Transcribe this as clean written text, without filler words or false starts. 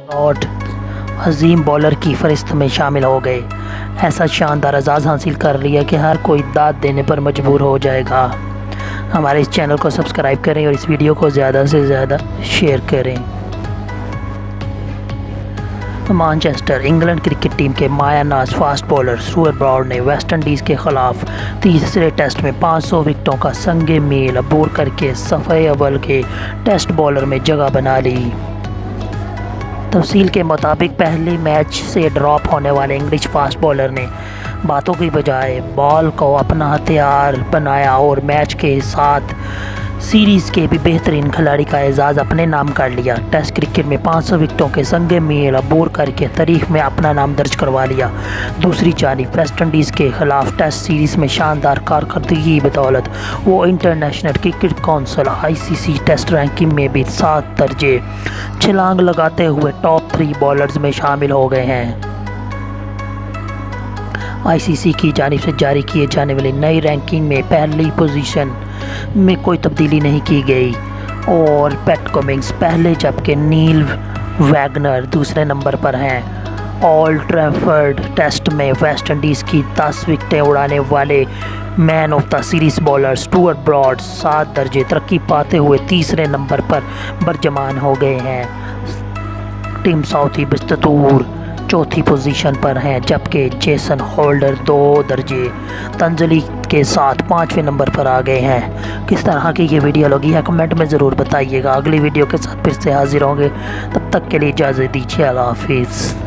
Broad अजीम bowler की फहरिस्त में शामिल हो गए। ऐसा शानदार एजाज़ हासिल कर लिया कि हर कोई दाद देने पर मजबूर हो जाएगा। हमारे इस चैनल को सब्सक्राइब करें और इस वीडियो को ज़्यादा से ज़्यादा शेयर करें। मैनचेस्टर इंग्लैंड क्रिकेट टीम के मायानाज फास्ट बॉलर स्टुअर्ट ब्रॉड ने वेस्ट इंडीज़ के ख़िलाफ़ तीसरे टेस्ट में 500 विकेटों का संगे मील अबूर करके सफ़े अव्वल के टेस्ट बॉलर में जगह बना ली। तफसील के मुताबिक पहले मैच से ड्रॉप होने वाले इंग्लिश फास्ट बॉलर ने बातों की बजाय बॉल को अपना हथियार बनाया और मैच के साथ सीरीज़ के भी बेहतरीन खिलाड़ी का एजाज़ अपने नाम कर लिया। टेस्ट क्रिकेट में 500 विकेटों के संगे मील अबूर करके तारीख में अपना नाम दर्ज करवा लिया। दूसरी जानिब वेस्ट इंडीज़ के ख़िलाफ़ टेस्ट सीरीज़ में शानदार कारकर्दगी की बदौलत वो International Cricket Council ICC test ranking में भी 7 दर्जे छलांग लगाते हुए टॉप 3 बॉलर्स में शामिल हो गए हैं। ICC की जानिब से जारी किए जाने वाली नई रैंकिंग में पहली पोजीशन में कोई तब्दीली नहीं की गई और पैट कमिंग्स पहले जबकि नील वैगनर दूसरे नंबर पर हैं। ओल्ड ट्रैफर्ड टेस्ट में वेस्ट इंडीज़ की 10 विकेटें उड़ाने वाले man of the series bowler Stuart Broad 7 दर्जे तरक्की पाते हुए तीसरे नंबर पर बरजमान हो गए हैं। टीम साउथी बिस्तूर चौथी पोजीशन पर हैं जबकि जेसन होल्डर 2 दर्जे तंजली के साथ 5वें नंबर पर आ गए हैं। किस तरह की ये वीडियो लगी है कमेंट में ज़रूर बताइएगा। अगली वीडियो के साथ फिर से हाजिर होंगे, तब तक के लिए इजाज़त दीजिए। अल्लाह हाफिज़।